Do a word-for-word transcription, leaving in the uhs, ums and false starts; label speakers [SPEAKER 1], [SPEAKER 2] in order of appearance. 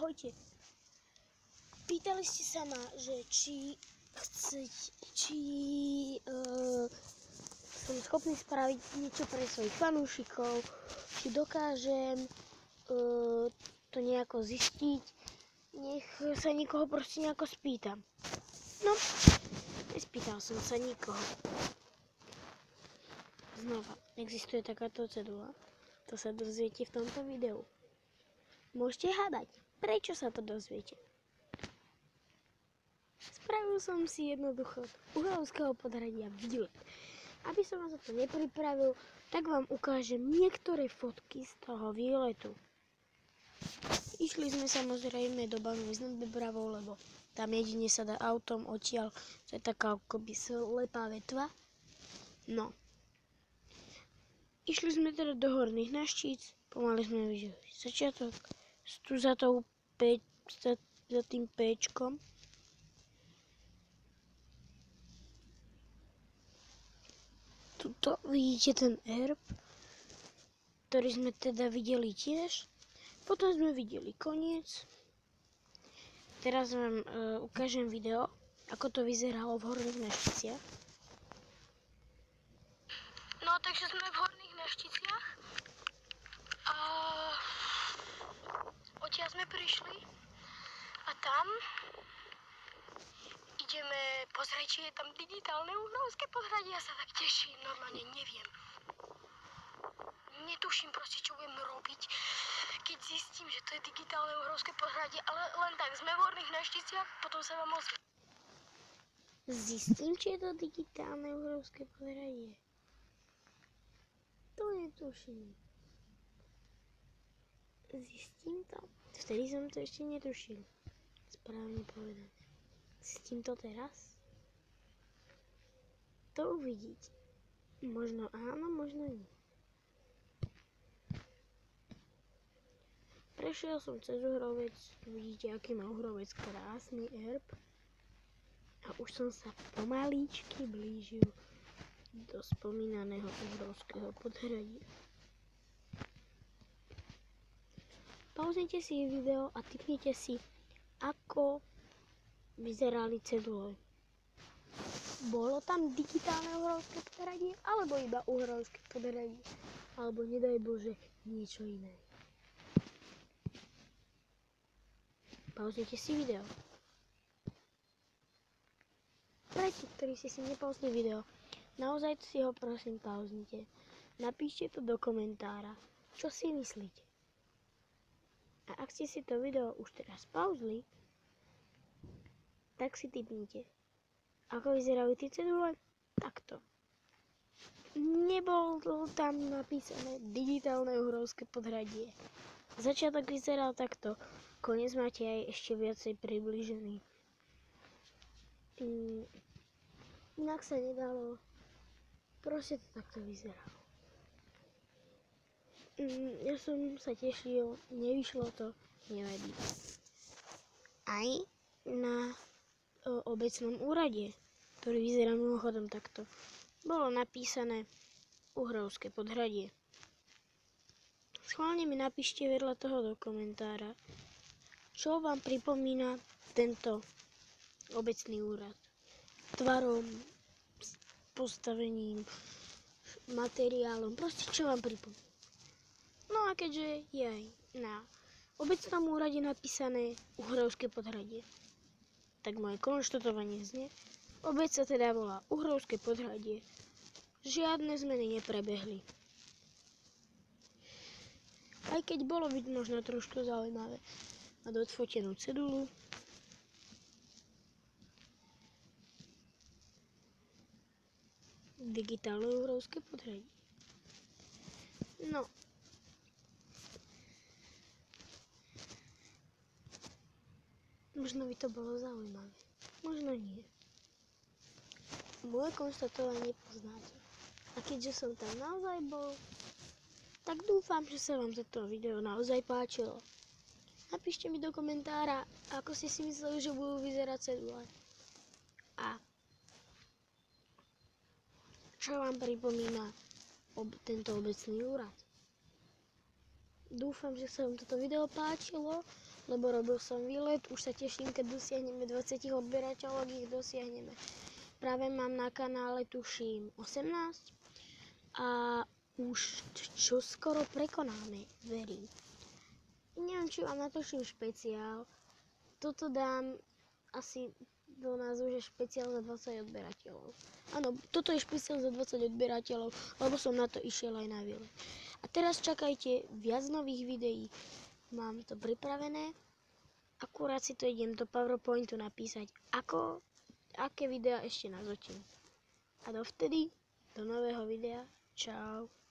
[SPEAKER 1] Ahojte. Pýtali ste sa ma, že či chceť, či uh, som schopný spraviť niečo pre svojich fanúšikov, či dokážem uh, to nejako zistiť, nech sa nikoho proste nejako spýtam. No, nespýtal som sa nikoho. Znova, existuje takáto cedula. To sa dozviete v tomto videu. Môžete hádať, prečo sa to dozviete. Spravil som si jednoducho uhrovského podhradia výlet. Aby som vás za to nepripravil, tak vám ukážem niektoré fotky z toho výletu. Išli sme samozrejme do Banovej nad Bebravou, lebo tam jedine sa dá autom odtiaľ, to je taká akoby slepá vetva. No. Išli sme teda do Horných Naštíc, pomaly sme videli začiatok, tu za, tou P, za, za tým Péčkom. Tuto vidíte ten erb, ktorý sme teda videli tiež. Potom sme videli koniec. Teraz vám uh, ukážem video, ako to vyzeralo v Horných Našticiach. No, takže sme v Horných Našticiach. A odtiaľ sme prišli. A tam ideme pozrieť, či je tam digitálne uhrovské podhradie. Ja sa tak teším, normálne neviem. Netuším proste, čo budem robiť, keď zistím, že to je digitálne uhrovské podhradie, ale len tak, sme v Horných Našticiach, potom sa vám ozvem. Zistím, či je to digitálne uhrovské podhradie. To netuším. Zistím to? Vtedy som to ešte netušil. Správne povedané. Zistím to teraz? To uvidíte. Možno áno, možno nie. Prešiel som cez Uhrovec, vidíte, aký má Uhrovec krásny erb. A už som sa pomalíčky blížil do spomínaného uhrovského podhradia. Pauznite si video a tipnite si, ako vyzerali cedule. Bolo tam digitálne uhrovské podhradie, alebo iba uhrovské podhradie, alebo nedaj Bože niečo iné. Pauznite si video. Pre tí, ktorí si si nepauzli video, naozaj si ho prosím pauznite. Napíšte to do komentára, čo si myslíte. A ak ste si to video už teraz pauzli, tak si tipnite. Ako vyzerali tie cedule? Takto. Nebolo tam napísané digitálne uhrovské podhradie. Začiatok vyzeral takto. Koniec máte aj ešte viacej približený. Mm, inak sa nedalo. Proste to takto vyzeralo. Mm, ja som sa tešil, nevyšlo to, nevadí. Aj na o, obecnom úrade, ktorý vyzerá mimochodom takto, bolo napísané uhrovské podhradie. Schválne mi napíšte vedľa toho do komentára, čo vám pripomína tento obecný úrad. Tvarom, postavením, materiálom, proste čo vám pripomína. No a keďže je aj na obecnom úrade napísané uhrovské podhradie, tak moje konštatovanie znie, obec sa teda volá uhrovské podhradie. Žiadne zmeny neprebehli. Aj keď bolo byť možno trošku zaujímavé mať odfotenú cedulu, digitálne uhrovské podhradie. No. Možno by to bolo zaujímavé. Možno nie. Moje konštatovanie poznáte. A keďže som tam naozaj bol, tak dúfam, že sa vám toto video naozaj páčilo. Napíšte mi do komentára, ako ste si mysleli, že budú vyzerať cedule. A čo vám pripomína ob- tento obecný úrad. Dúfam, že sa vám toto video páčilo lebo robil som výlet. Už sa teším, keď dosiahneme dvadsať odberateľov, ich dosiahneme. Práve mám na kanále, tuším, osemnásť a už čo skoro prekonáme, verím. Neviem, či vám natočím špeciál. Toto dám asi do názvu, že špeciál za dvadsať odberateľov. Áno, toto je špeciál za dvadsať odberateľov, lebo som na to išiel aj na výlet. A teraz čakajte viac nových videí. Mám to pripravené. Akurát si to idem do PowerPointu napísať, ako, aké videá ešte natočím. A dovtedy, do nového videa. Čau.